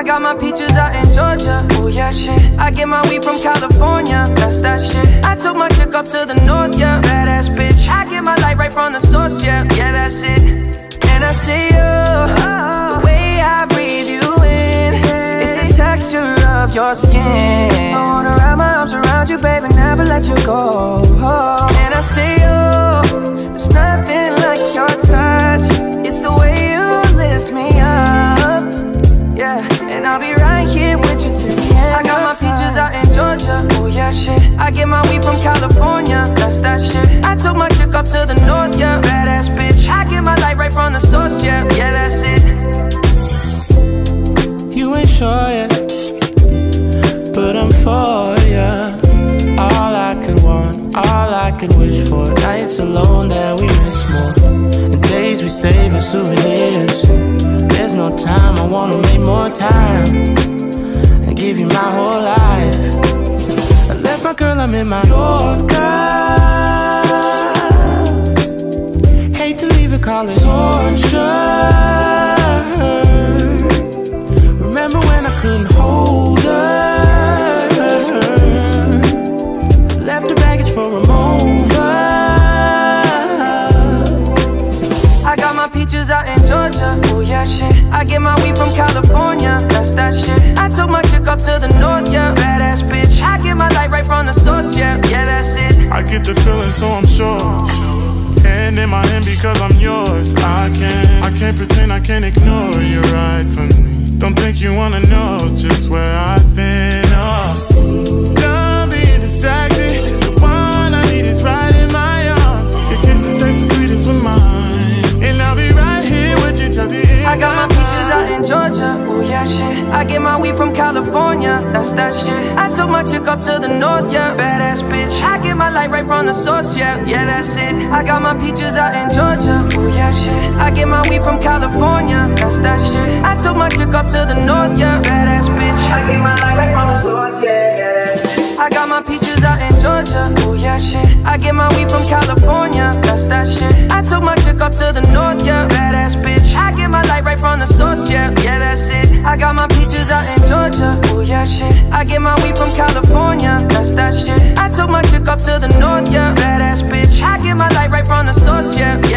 I got my peaches out in Georgia. Oh yeah, shit. I get my weed from California. That's that shit. I took my chick up to the north, yeah. Badass bitch. I get my light right from the source, yeah. Yeah, that's it. And I see you, the way I breathe you in. It's the texture of your skin. I wanna wrap my arms around you, baby, never let you go. And I see you, there's nothing like your touch. It's the way you lift me up, yeah. And I'll be right here with you till the end. I got my peaches out in Georgia. Oh yeah, shit. I get my weed from California. That's that shit. I took my chick up to the north, yeah. Badass bitch. I get my light right from the source, yeah. Yeah, that's it. You ain't sure yet, but I'm for ya. All I could want, all I could wish for. Nights alone that we miss more, and days we save as souvenirs. There's no time, I wanna make more time and give you my whole life. I left my girl, I'm in my Yorker. Hate to leave it, call it torture. Remember when I couldn't hold her? Left her baggage for a mover. I got my peaches out in Georgia. Oh yeah, shit. I get my weed from California. That's that shit. I took my chick up to the north, yeah. Badass bitch. I get my light right from the source, yeah. Yeah, that's it. I get the feeling, so I'm sure. Hand in my hand because I'm yours. I can't pretend, I can't ignore you right from me. Don't think you wanna know just where I've been. Oh, done being distracted. The one I need is right in my arms. Your kisses taste the sweetest with mine, and I'll be right here with you till the end. I got my peaches out in Georgia. Oh yeah, shit. I get my weed from California. That's that shit. I took my chick up to the north, yeah. Badass bitch. I get my light right from the source, yeah. Yeah, that's it. I got my peaches out in Georgia. Oh yeah, shit. I get my weed from California. That's that shit. I took my chick up to the north, yeah. Badass bitch. I get my light right from the source, yeah. Yeah, I got my peaches out in Georgia. Oh yeah, shit. I get my weed from California. That's that shit. I took my chick up to the north, yeah. Badass bitch. I get my light right from the source, yeah. Yeah, that's it. I got my peaches out in Georgia. Oh yeah, shit. I get my weed from California. That's that shit. I took my chick up to the north, yeah. Badass bitch. I get my light right from the source, yeah.